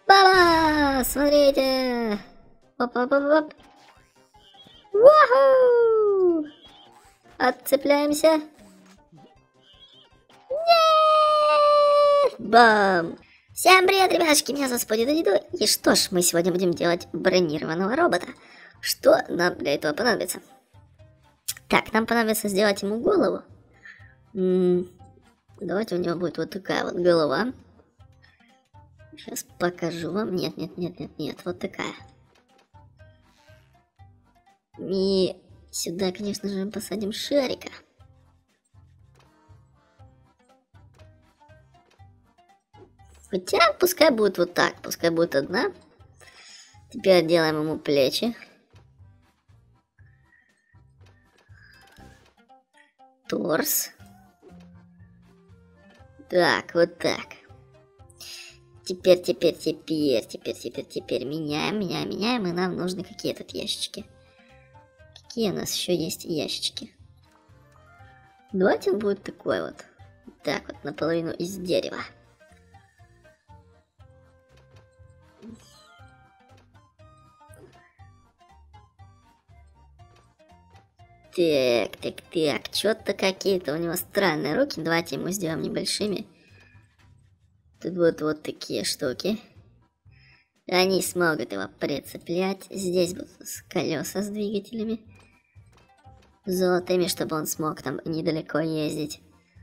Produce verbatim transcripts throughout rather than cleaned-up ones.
Баба! Смотрите! Оп-оп-оп-оп! Ваху! Отцепляемся! Нет! Бам! Всем привет, ребятушки! Меня зовут Споди Дуди Ду. И что ж, мы сегодня будем делать бронированного робота. Что нам для этого понадобится? Так, нам понадобится сделать ему голову. М-м, давайте у него будет вот такая вот голова. Сейчас покажу вам. Нет, нет, нет, нет, нет. Вот такая. И сюда, конечно же, посадим шарика. Хотя, пускай будет вот так. Пускай будет одна. Теперь делаем ему плечи. Торс. Так, вот так. Теперь, теперь, теперь, теперь, теперь, теперь меняем, меняем, меняем. И нам нужны какие тут ящички. Какие у нас еще есть ящички? Давайте он будет такой вот. Так вот, наполовину из дерева. Так, так, так. Что-то какие-то у него странные руки. Давайте ему сделаем небольшими. Тут будут вот такие штуки. Они смогут его прицеплять. Здесь будут колеса с двигателями золотыми, чтобы он смог там недалеко ездить.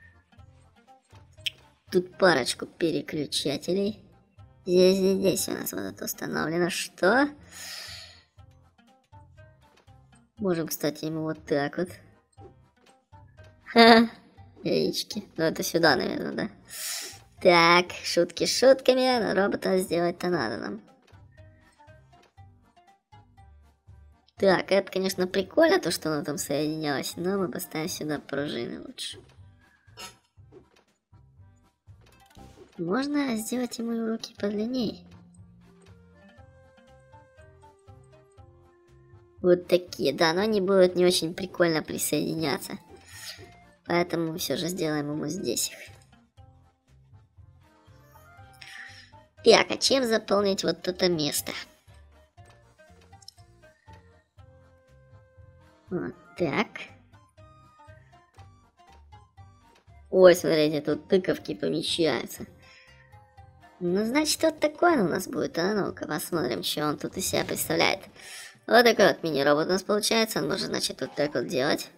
Тут парочку переключателей. Здесь, здесь, здесь у нас вот это установлено. Что? Можем, кстати, ему вот так вот. Ха, яички. Ну это сюда, наверное, да? Так, шутки шутками, но робота сделать-то надо нам. Так, это, конечно, прикольно, то, что оно там соединялось, но мы поставим сюда пружины лучше. Можно сделать ему руки подлиннее. Вот такие, да, но они будут не очень прикольно присоединяться. Поэтому мы все же сделаем ему здесь их. Так, а чем заполнить вот это место? Вот так. Ой, смотрите, тут тыковки помещаются. Ну, значит, вот такой он у нас будет. А ну-ка, посмотрим, что он тут из себя представляет. Вот такой вот мини-робот у нас получается. Он может, значит, вот так вот делать.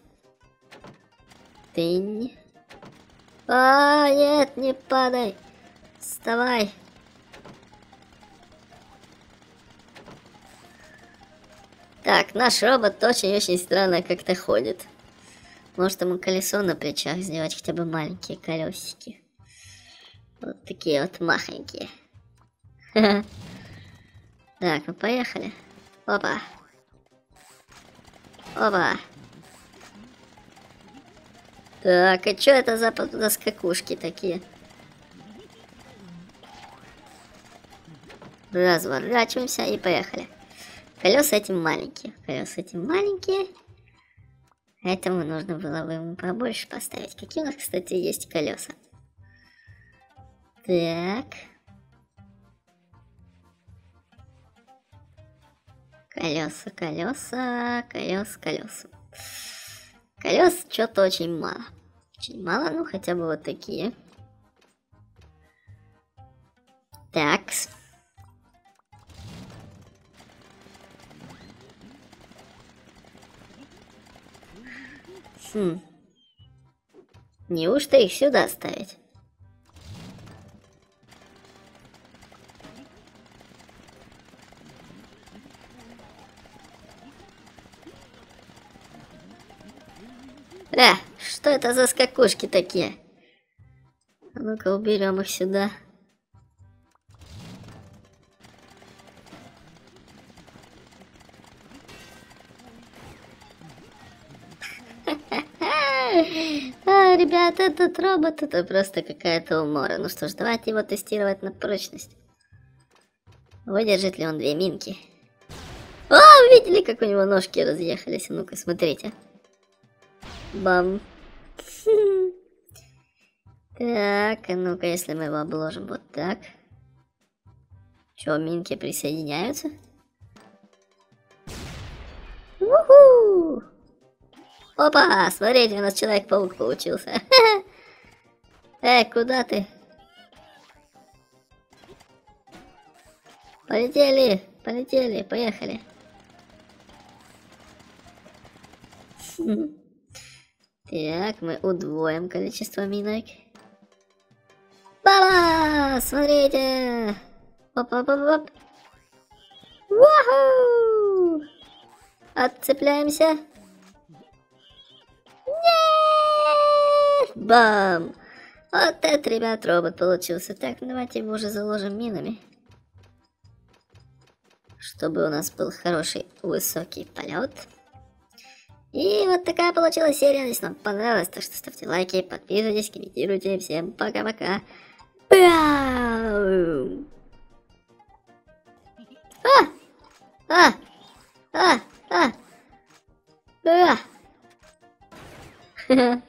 Тынь. А, нет, не падай. Вставай. Так, наш робот очень-очень странно как-то ходит. Может ему колесо на плечах сделать, хотя бы маленькие колесики. Вот такие вот махонькие. Так, ну поехали. Опа. Опа. Так, а что это за туда скакушки такие? Разворачиваемся и поехали. Колеса этим маленькие. Колеса этим маленькие. Поэтому нужно было бы ему побольше поставить. Какие у нас, кстати, есть колеса? Так. Колеса, колеса, колеса, колеса. Колес что-то очень мало. Очень мало, ну хотя бы вот такие. Так. Хм. Неужто их сюда ставить? Э, что это за скакушки такие? А ну-ка уберем их сюда. А, ребята, этот робот это просто какая-то умора. Ну что ж, давайте его тестировать на прочность. Выдержит ли он две минки? О, видели, как у него ножки разъехались? Ну-ка, смотрите. Бам. Так, а ну-ка, если мы его обложим вот так. Чё, минки присоединяются? Уху! Опа, смотрите, у нас Человек-паук получился. Эй, куда ты? Полетели, полетели, поехали. Так, мы удвоим количество минок. Баба! Смотрите! Оп-оп-оп-оп! Ваху! Отцепляемся. Нет! Бам! Вот это, ребят, робот получился. Так, ну давайте его уже заложим минами. Чтобы у нас был хороший высокий полет. И вот такая получилась серия. Если вам понравилось, то что ставьте лайки, подписывайтесь, комментируйте. Всем пока-пока. А! А! А! А! А!